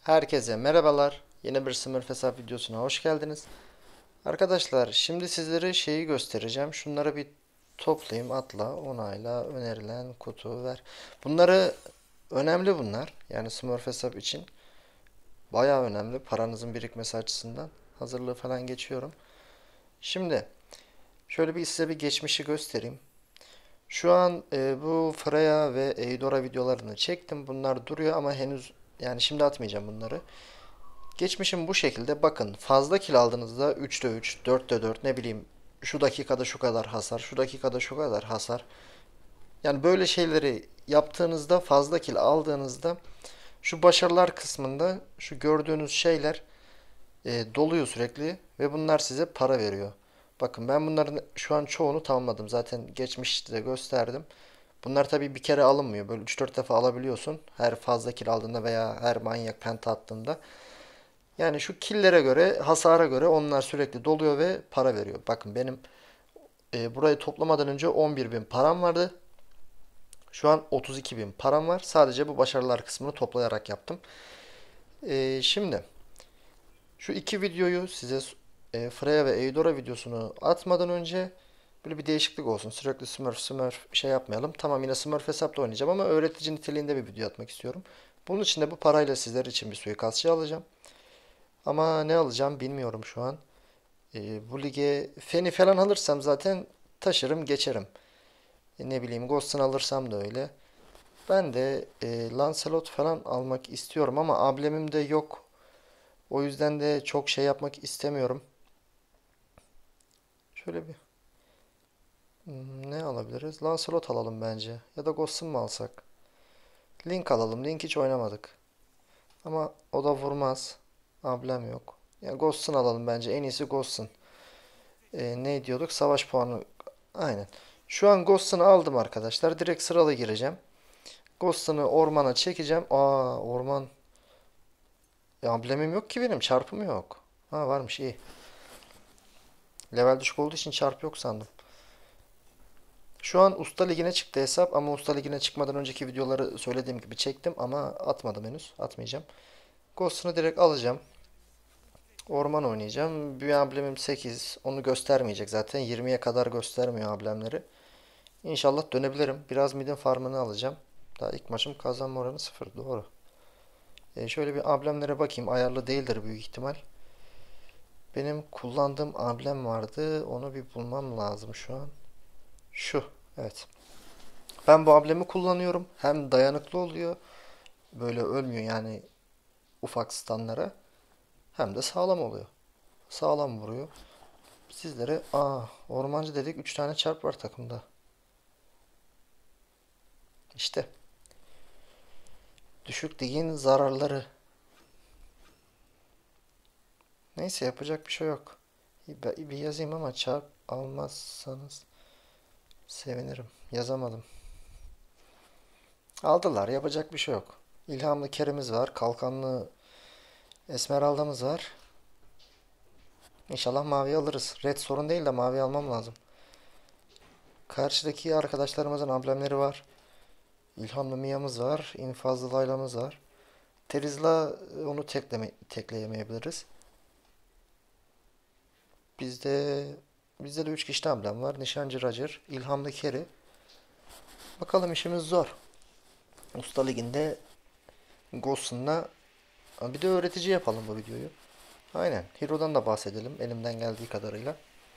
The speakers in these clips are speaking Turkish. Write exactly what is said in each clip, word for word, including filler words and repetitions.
Herkese merhabalar. Yeni bir Smurf hesap videosuna hoş geldiniz. Arkadaşlar şimdi sizlere şeyi göstereceğim. Şunları bir toplayayım. Atla, onayla, önerilen, kutu ver. Bunları önemli bunlar. Yani Smurf hesap için. Bayağı önemli. Paranızın birikmesi açısından. Hazırlığı falan geçiyorum. Şimdi şöyle bir size bir geçmişi göstereyim. Şu an e, bu Freya ve Eudora videolarını çektim. Bunlar duruyor ama henüz yani şimdi atmayacağım bunları. Geçmişim bu şekilde. Bakın fazla kill aldığınızda üçte üç, dörtte dört ne bileyim şu dakikada şu kadar hasar, şu dakikada şu kadar hasar. Yani böyle şeyleri yaptığınızda fazla kill aldığınızda şu başarılar kısmında şu gördüğünüz şeyler e, doluyor sürekli ve bunlar size para veriyor. Bakın ben bunların şu an çoğunu tamamladım. Zaten geçmişte de gösterdim. Bunlar tabii bir kere alınmıyor. Böyle üç dört defa alabiliyorsun. Her fazla kill aldığında veya her manyak penta attığında. Yani şu killere göre, hasara göre onlar sürekli doluyor ve para veriyor. Bakın benim e, burayı toplamadan önce on bir bin param vardı. Şu an otuz iki bin param var. Sadece bu başarılar kısmını toplayarak yaptım. E, şimdi şu iki videoyu size e, Freya ve Eudora videosunu atmadan önce böyle bir değişiklik olsun. Sürekli Smurf Smurf şey yapmayalım. Tamam yine Smurf hesapta oynayacağım ama öğretici niteliğinde bir video atmak istiyorum. Bunun için de bu parayla sizler için bir suikastçı alacağım. Ama ne alacağım bilmiyorum şu an. E, bu lige Feni falan alırsam zaten taşırım geçerim. E, ne bileyim Ghost'un alırsam da öyle. Ben de e, Lancelot falan almak istiyorum ama amblemim de yok. O yüzden de çok şey yapmak istemiyorum. Şöyle bir hmm, ne alabiliriz? Lancelot alalım bence. Ya da Ghost'un mu alsak? Link alalım. Link hiç oynamadık. Ama o da vurmaz. Amblem yok. Ya Ghost'un alalım bence. En iyisi Ghost'un. E, ne diyorduk? Savaş puanı. Aynen. Şu an Ghost'unu aldım arkadaşlar. Direkt sıralı gireceğim. Ghost'unu ormana çekeceğim. Aa orman. Ya, amblemim yok ki benim. Çarpım yok. Ha varmış iyi. Level düşük olduğu için çarpı yok sandım. Şu an Usta Ligi'ne çıktı hesap ama Usta Ligi'ne çıkmadan önceki videoları söylediğim gibi çektim ama atmadım henüz. Atmayacağım. Ghost'unu direkt alacağım. Orman oynayacağım. Büyü amblemim sekiz. Onu göstermeyecek zaten. yirmiye kadar göstermiyor amblemleri. İnşallah dönebilirim. Biraz midin farmını alacağım. Daha ilk maçım kazanma oranı sıfır. Doğru. E şöyle bir amblemlere bakayım. Ayarlı değildir büyük ihtimal. Benim kullandığım amblem vardı. Onu bir bulmam lazım şu an. Şu. Evet. Ben bu amblemi kullanıyorum. Hem dayanıklı oluyor. Böyle ölmüyor yani ufak stunlara. Hem de sağlam oluyor. Sağlam vuruyor. Sizlere aa ormancı dedik. Üç tane çarp var takımda. İşte düşük ligin zararları. Neyse yapacak bir şey yok. Bir bir yazayım ama çarp almazsanız sevinirim. Yazamadım. Aldılar. Yapacak bir şey yok. İlhamlı Kerimiz var. Kalkanlı Esmeralda'mız var. İnşallah mavi alırız. Red sorun değil de mavi almam lazım. Karşıdaki arkadaşlarımızın amblemleri var. İlhamlı Mia'mız var. İnfazlı Layla'mız var. Terizla onu tekleme, tekleyemeyebiliriz. Bizde bizde de üç kişi amblem var. Nişancı Roger, İlhamlı Keri. Bakalım işimiz zor. Usta Ligi'nde Ghost'unla bir de öğretici yapalım bu videoyu. Aynen. Hero'dan da bahsedelim elimden geldiği kadarıyla.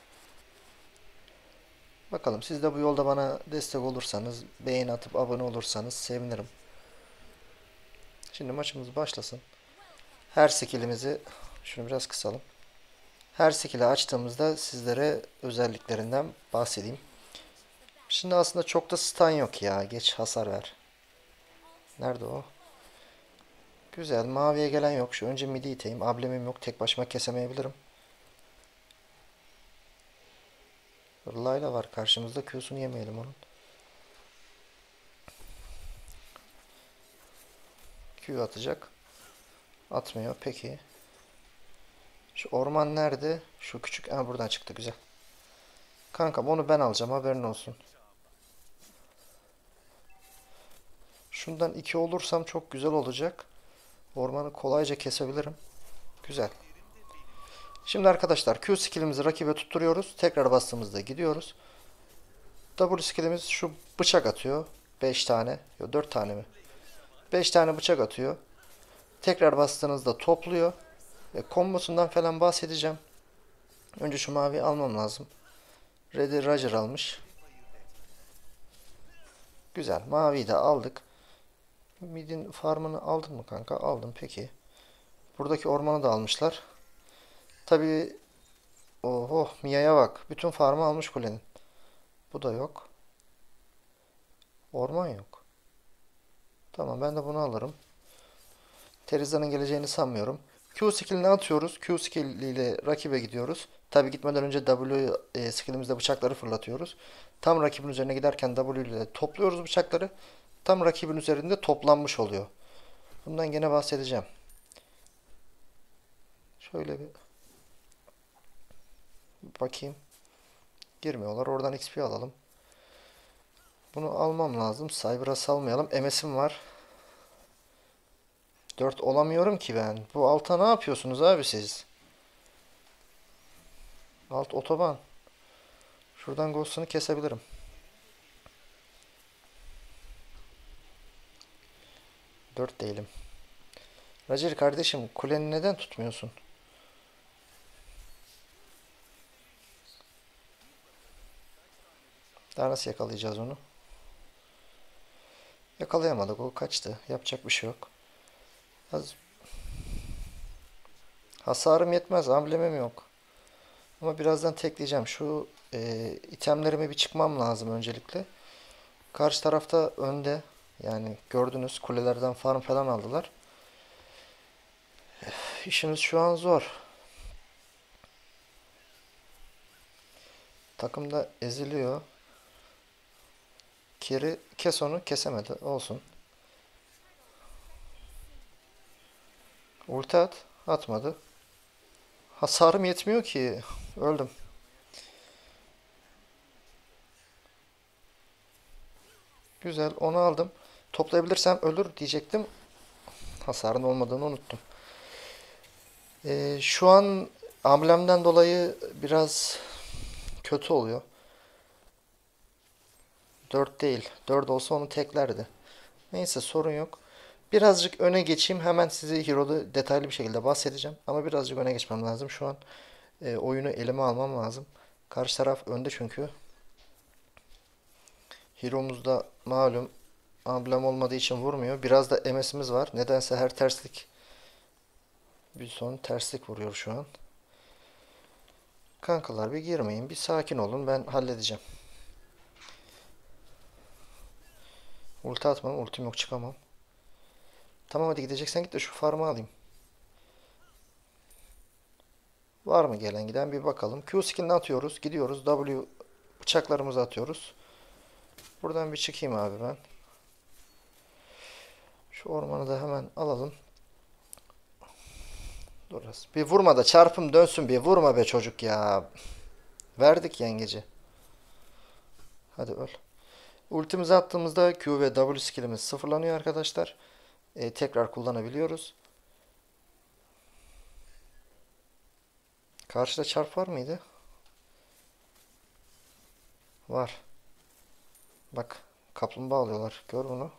Bakalım siz de bu yolda bana destek olursanız, beğeni atıp abone olursanız sevinirim. Şimdi maçımız başlasın. Her skillimizi şunu biraz kısalım. Her skill'i açtığımızda sizlere özelliklerinden bahsedeyim. Şimdi aslında çok da stun yok ya. Geç hasar ver. Nerede o? Güzel. Maviye gelen yok. Şu önce midi iteyim. Ablemim yok. Tek başıma kesemeyebilirim. Layla var karşımızda. Q'sunu yemeyelim onun. Q atacak. Atmıyor. Peki. Şu orman nerede? Şu küçük. Ha buradan çıktı. Güzel. Kanka onu ben alacağım. Haberin olsun. Şundan iki olursam çok güzel olacak. Ormanı kolayca kesebilirim. Güzel. Şimdi arkadaşlar Q skillimizi rakibe tutturuyoruz. Tekrar bastığımızda gidiyoruz. W skillimiz şu bıçak atıyor. beş tane. Yok, dört tane mi? beş tane bıçak atıyor. Tekrar bastığınızda topluyor. E, kombosundan falan bahsedeceğim. Önce şu mavi almam lazım. Red'i Roger almış. Güzel. Maviyi de aldık. Mid'in farmını aldın mı kanka? Aldım. Peki. Buradaki ormanı da almışlar. Tabii. Oho. Mia'ya bak. Bütün farmı almış kulenin. Bu da yok. Orman yok. Tamam, ben de bunu alırım. Teriza'nın geleceğini sanmıyorum. Q skill'ini atıyoruz. Q skill ile rakibe gidiyoruz. Tabi gitmeden önce W e, skillimizde bıçakları fırlatıyoruz. Tam rakibin üzerine giderken W ile topluyoruz bıçakları. Tam rakibin üzerinde toplanmış oluyor. Bundan gene bahsedeceğim. Şöyle bir bakayım. Girmiyorlar. Oradan X P alalım. Bunu almam lazım. Cyber'a salmayalım. M S'im var. dört olamıyorum ki ben. Bu alta ne yapıyorsunuz abi siz? Alt otoban. Şuradan Ghost'unu kesebilirim. dört değilim. Roger kardeşim, kuleni neden tutmuyorsun? Daha nasıl yakalayacağız onu? Yakalayamadık, o kaçtı. Yapacak bir şey yok. Az... Hasarım yetmez, amblemim yok. Ama birazdan tekleyeceğim. Şu e, itemlerime bir çıkmam lazım öncelikle. Karşı tarafta önde. Yani gördünüz, kulelerden farm falan aldılar. İşimiz şu an zor. Takım da eziliyor. Kiri kes, onu kesemedi. Olsun. Ulti at. Atmadı. Hasarım yetmiyor ki. Öldüm. Güzel, onu aldım. Toplayabilirsem ölür diyecektim. Hasarın olmadığını unuttum. Ee, şu an amblemden dolayı biraz kötü oluyor. dört değil. dört olsa onu teklerdi. Neyse, sorun yok. Birazcık öne geçeyim. Hemen size Hero'da detaylı bir şekilde bahsedeceğim. Ama birazcık öne geçmem lazım. Şu an e, oyunu elime almam lazım. Karşı taraf önde çünkü. Hero'muzda malum amblem olmadığı için vurmuyor. Biraz da M S'imiz var. Nedense her terslik bir son terslik vuruyor şu an. Kankalar, bir girmeyin. Bir sakin olun. Ben halledeceğim. Ulti atmam. Ultim yok, çıkamam. Tamam, hadi gideceksen git de şu farmı alayım. Var mı gelen giden, bir bakalım. Q skill'ini atıyoruz. Gidiyoruz. W bıçaklarımızı atıyoruz. Buradan bir çıkayım abi ben. Şu ormanı da hemen alalım. Dur az. Bir vurma da çarpım dönsün, bir vurma be çocuk ya. Verdik yengeci. Hadi öl. Ultimizi attığımızda Q ve W skillimiz sıfırlanıyor arkadaşlar. Ee, tekrar kullanabiliyoruz. Karşıda çarp var mıydı? Var. Bak, kaplumbağa alıyorlar. Gör bunu.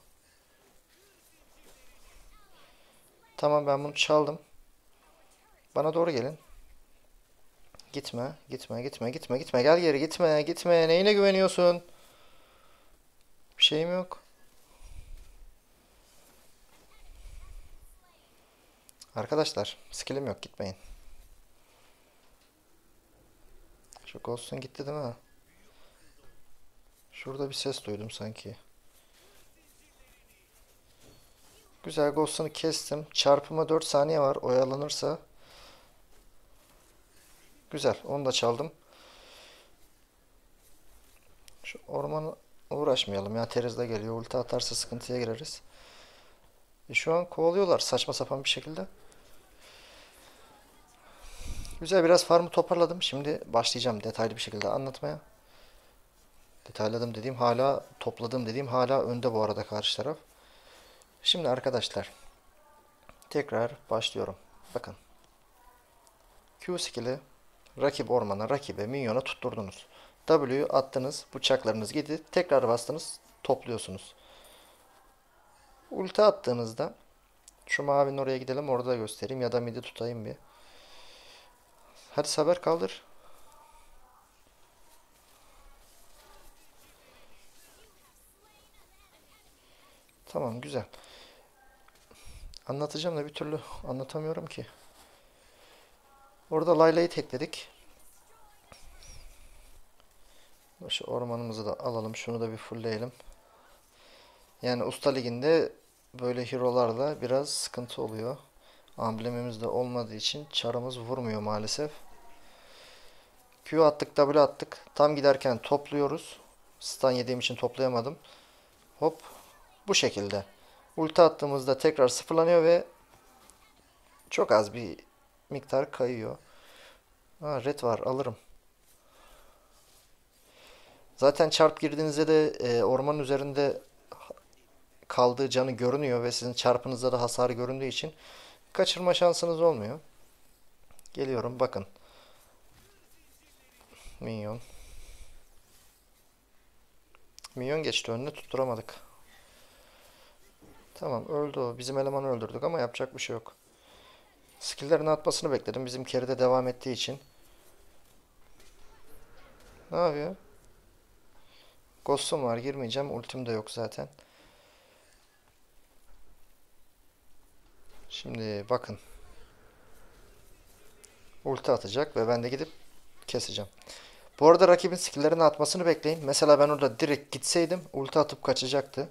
Tamam, ben bunu çaldım. Bana doğru gelin. Gitme, gitme, gitme, gitme, gitme. Gel geri, gitme, gitme. Neyine güveniyorsun? Bir şeyim yok. Arkadaşlar, skillim yok, gitmeyin. Şu Ghost'un gitti değil mi? Şurada bir ses duydum sanki. Güzel, Ghost'unu kestim. Çarpıma dört saniye var. Oyalanırsa. Güzel, onu da çaldım. Şu ormanı uğraşmayalım ya. Teriz'de geliyor. Ulti atarsa sıkıntıya gireriz. E şu an kovalıyorlar saçma sapan bir şekilde. Güzel, biraz farmı toparladım. Şimdi başlayacağım detaylı bir şekilde anlatmaya. Detayladım dediğim hala, topladım dediğim hala önde bu arada karşı taraf. Şimdi arkadaşlar, Tekrar başlıyorum. Bakın. Q skill'i rakip ormana, rakibe, minyona tutturdunuz. W'yu attınız, bıçaklarınız gitti. Tekrar bastınız, topluyorsunuz. Ulti attığınızda şu mavinin oraya gidelim, orada da göstereyim ya da midi tutayım bir. Hadi Saber kaldır. Tamam, güzel. Anlatacağım da bir türlü anlatamıyorum ki. Orada Layla'yı tekledik. Şu ormanımızı da alalım. Şunu da bir fullleyelim. Yani Usta Ligi'nde böyle hero'larla biraz sıkıntı oluyor. Amblemimiz de olmadığı için çarımız vurmuyor maalesef. Q attık, W attık. Tam giderken topluyoruz. Stun yediğim için toplayamadım. Hop. Bu şekilde. Ulti attığımızda tekrar sıfırlanıyor ve çok az bir miktar kayıyor. Ha, red var, alırım. Zaten çarp girdiğinizde de e, ormanın üzerinde kaldığı canı görünüyor ve sizin çarpınızda da hasar göründüğü için kaçırma şansınız olmuyor. Geliyorum, bakın. Minyon. Minyon geçti önüne, tutturamadık. Tamam, öldü o. Bizim elemanı öldürdük ama yapacak bir şey yok. Skill'lerin atmasını bekledim. Bizim carry'de devam ettiği için. Ne yapıyor? Ghost'um var, girmeyeceğim. Ultim de yok zaten. Şimdi bakın. Ulti atacak ve ben de gidip keseceğim. Bu arada rakibin skill'lerini atmasını bekleyin. Mesela ben orada direkt gitseydim ulti atıp kaçacaktı.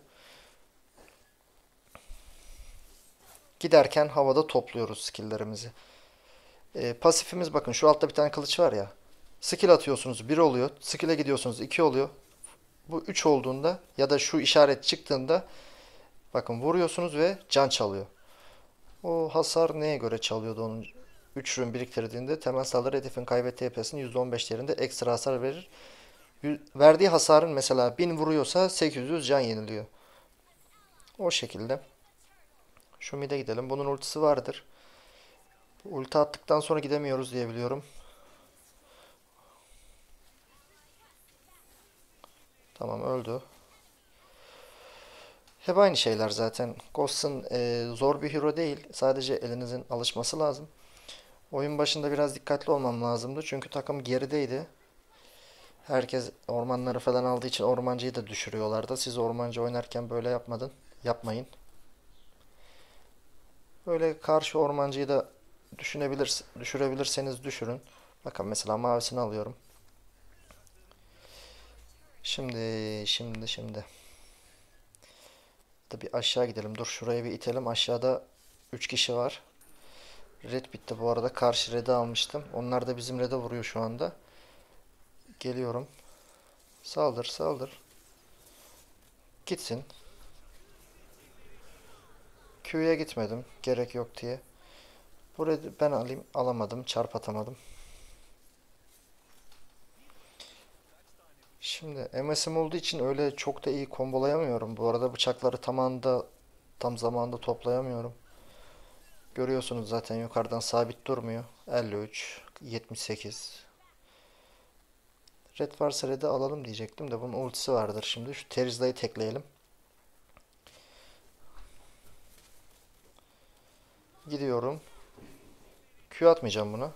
Giderken havada topluyoruz skill'lerimizi. Ee, pasifimiz bakın, şu altta bir tane kılıç var ya. Skill atıyorsunuz, bir oluyor. Skill'e gidiyorsunuz, iki oluyor. Bu üç olduğunda ya da şu işaret çıktığında bakın vuruyorsunuz ve can çalıyor. O hasar neye göre çalıyordu onun? üç rün biriktirdiğinde temel saldırı hedefin kaybettiği H P'sinin yüzde on beş değerinde ekstra hasar verir. Verdiği hasarın mesela bin vuruyorsa sekiz yüz can yeniliyor. O şekilde. Şu mid'e gidelim. Bunun ultisi vardır. Ulti attıktan sonra gidemiyoruz diye biliyorum. Tamam, öldü. Hep aynı şeyler zaten. Ghost'un e, zor bir hero değil. Sadece elinizin alışması lazım. Oyun başında biraz dikkatli olmam lazımdı. Çünkü takım gerideydi. Herkes ormanları falan aldığı için ormancıyı da düşürüyorlardı. Siz ormancı oynarken böyle yapmadın. Yapmayın. Böyle karşı ormancıyı da düşünebilir, düşürebilirseniz düşürün. Bakın mesela mavisini alıyorum. Şimdi, şimdi, şimdi. Da bir aşağı gidelim. Dur, şuraya bir itelim. Aşağıda üç kişi var. Red bitti bu arada. Karşı red'i almıştım. Onlar da bizim red'e vuruyor şu anda. Geliyorum. Saldır, saldır. Gitsin. Q'ya gitmedim. Gerek yok diye. Bu red'i ben alayım. Alamadım. Çarp atamadım. Şimdi M S'im olduğu için öyle çok da iyi kombolayamıyorum. Bu arada bıçakları tam anda, tam zamanında toplayamıyorum. Görüyorsunuz zaten, yukarıdan sabit durmuyor. elli üç, yetmiş sekiz. Red varsa red'i alalım diyecektim de bunun ultisi vardır şimdi. Şu Terizla'yı tekleyelim. Gidiyorum. Q atmayacağım buna.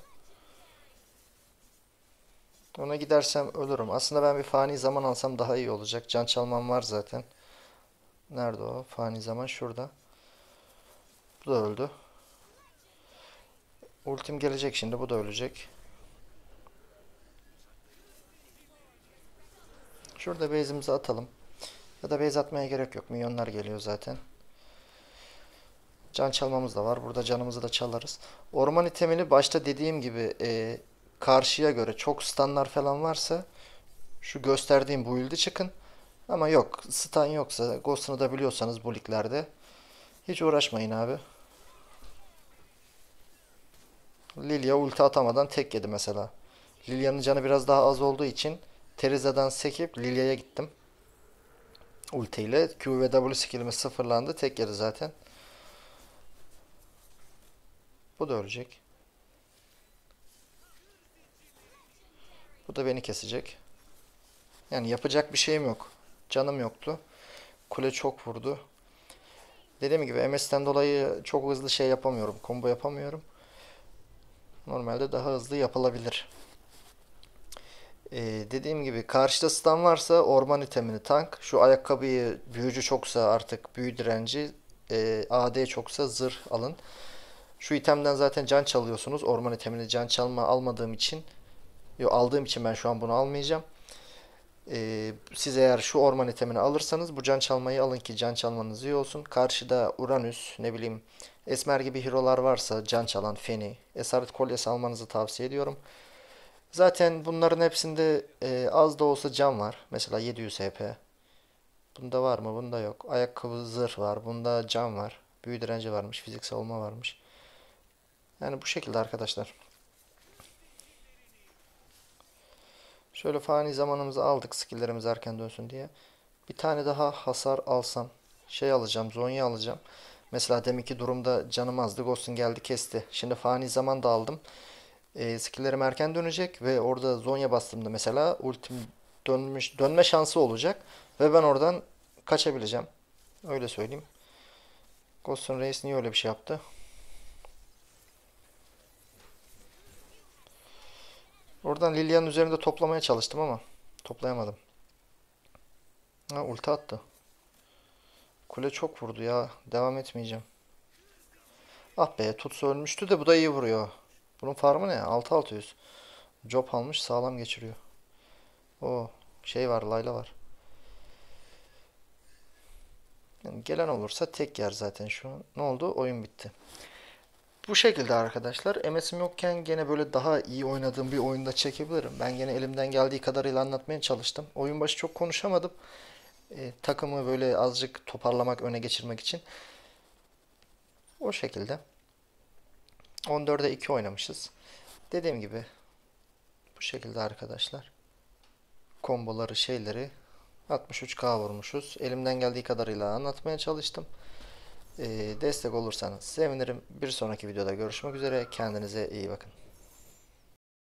Ona gidersem ölürüm. Aslında ben bir fani zaman alsam daha iyi olacak. Can çalmam var zaten. Nerede o? Fani zaman şurada. Bu da öldü. Ultim gelecek şimdi. Bu da ölecek. Şurada base'imizi atalım. Ya da base atmaya gerek yok. Minyonlar geliyor zaten. Can çalmamız da var. Burada canımızı da çalarız. Orman itemini başta dediğim gibi e, karşıya göre çok stunlar falan varsa şu gösterdiğim build'i çıkın. Ama yok, stun yoksa, Ghost'unu da biliyorsanız bu liglerde hiç uğraşmayın abi. Lilia ulti atamadan tek yedi mesela. Lilia'nın canı biraz daha az olduğu için Teriza'dan sekip Lilia'ya gittim. Ulti ile Q ve W skill'imiz sıfırlandı. Tek yedi zaten. Bu da ölecek. Bu da beni kesecek. Yani yapacak bir şeyim yok. Canım yoktu. Kule çok vurdu. Dediğim gibi M S'ten dolayı çok hızlı şey yapamıyorum. Combo yapamıyorum. Normalde daha hızlı yapılabilir. Ee, dediğim gibi karşıda stun varsa orman itemini tank. Şu ayakkabıyı büyücü çoksa artık büyü direnci. E, A D çoksa zırh alın. Şu itemden zaten can çalıyorsunuz. Orman itemini can çalma almadığım için. Yo, aldığım için ben şu an bunu almayacağım. Ee, siz eğer şu orman itemini alırsanız bu can çalmayı alın ki can çalmanız iyi olsun. Karşıda Uranüs, ne bileyim Esmer gibi hero'lar varsa can çalan Feni, Esaret Kolyesi almanızı tavsiye ediyorum. Zaten bunların hepsinde e, az da olsa can var. Mesela yedi yüz H P. Bunda var mı? Bunda yok. Ayakkabı zırh var. Bunda can var. Büyü direnci varmış. Fizik savunma varmış. Yani bu şekilde arkadaşlar. Şöyle fani zamanımızı aldık. Skill'lerimiz erken dönsün diye. Bir tane daha hasar alsam. Şey alacağım. Zonya alacağım. Mesela deminki durumda canım azdı. Ghost'un geldi kesti. Şimdi fani zaman da aldım. E, skill'lerim erken dönecek. Ve orada Zonya bastığımda mesela ultim dönmüş, dönme şansı olacak. Ve ben oradan kaçabileceğim. Öyle söyleyeyim. Ghost'un Reis niye öyle bir şey yaptı? Oradan Lilia'nın üzerinde toplamaya çalıştım ama toplayamadım. Ha, ulti attı. Kule çok vurdu ya. Devam etmeyeceğim. Ah be, Tutsu ölmüştü de bu da iyi vuruyor. Bunun farmı ne? altı altı yüz. Job almış, sağlam geçiriyor. O şey var, Layla var. Yani gelen olursa tek yer zaten şu an. Ne oldu? Oyun bitti. Bu şekilde arkadaşlar. M S'im yokken gene böyle daha iyi oynadığım bir oyunda çekebilirim. Ben gene elimden geldiği kadarıyla anlatmaya çalıştım. Oyun başı çok konuşamadım. E, takımı böyle azıcık toparlamak, öne geçirmek için. O şekilde. on dörde iki oynamışız. Dediğim gibi bu şekilde arkadaşlar. Komboları, şeyleri altmış üç K vurmuşuz. Elimden geldiği kadarıyla anlatmaya çalıştım. Ee, destek olursanız sevinirim. Bir sonraki videoda görüşmek üzere. Kendinize iyi bakın.